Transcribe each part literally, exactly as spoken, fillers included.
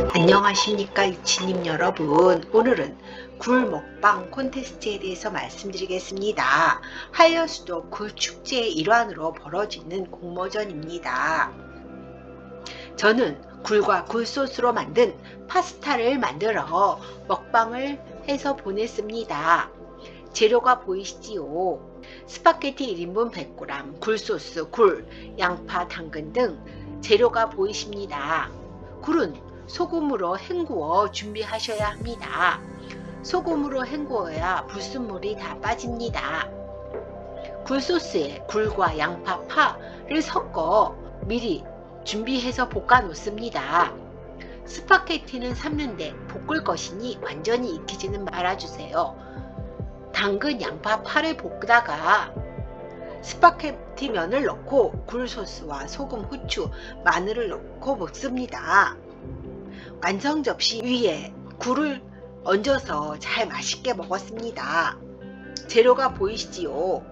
안녕하십니까 유치님 여러분. 오늘은 굴 먹방 콘테스트에 대해서 말씀드리겠습니다. 한려수도 굴 축제의 일환으로 벌어지는 공모전입니다. 저는 굴과 굴소스로 만든 파스타를 만들어 먹방을 해서 보냈습니다. 재료가 보이시지요? 스파게티 일 인분 백 그램, 굴소스, 굴, 양파, 당근 등 재료가 보이십니다. 굴은 소금으로 헹구어 준비하셔야 합니다. 소금으로 헹구어야 불순물이 다 빠집니다. 굴소스에 굴과 양파, 파를 섞어 미리 준비해서 볶아 놓습니다. 스파게티는 삶는데 볶을 것이니 완전히 익히지는 말아주세요. 당근, 양파, 파를 볶다가 스파게티 면을 넣고 굴소스와 소금, 후추, 마늘을 넣고 볶습니다. 완성 접시 위에 굴을 얹어서 잘 맛있게 먹었습니다. 재료가 보이시지요?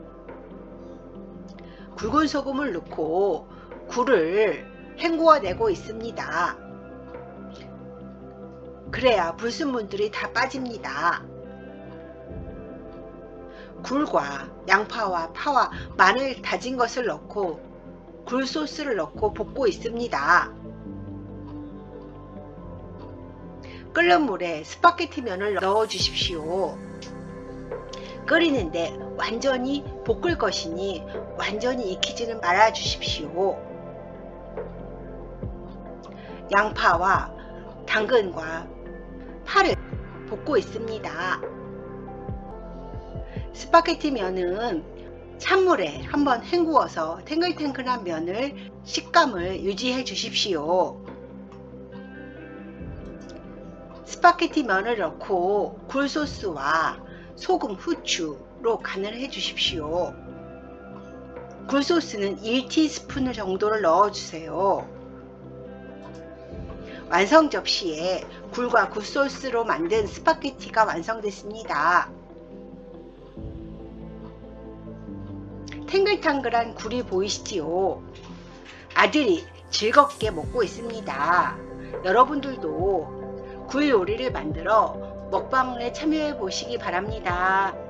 굵은 소금을 넣고 굴을 헹구어 내고 있습니다. 그래야 불순물들이 다 빠집니다. 굴과 양파와 파와 마늘 다진 것을 넣고 굴소스를 넣고 볶고 있습니다. 끓는 물에 스파게티 면을 넣어 주십시오. 끓이는데 완전히 볶을 것이니 완전히 익히지는 말아 주십시오. 양파와 당근과 파를 볶고 있습니다. 스파게티 면은 찬물에 한번 헹구어서 탱글탱글한 면을 식감을 유지해 주십시오. 스파게티 면을 넣고 굴소스와 소금, 후추로 간을 해 주십시오. 굴소스는 일 티스푼 정도를 넣어 주세요. 완성 접시에 굴과 굴소스로 만든 스파게티가 완성됐습니다. 탱글탱글한 굴이 보이시지요? 아들이 즐겁게 먹고 있습니다. 여러분들도 굴 요리를 만들어 먹방에 참여해 보시기 바랍니다.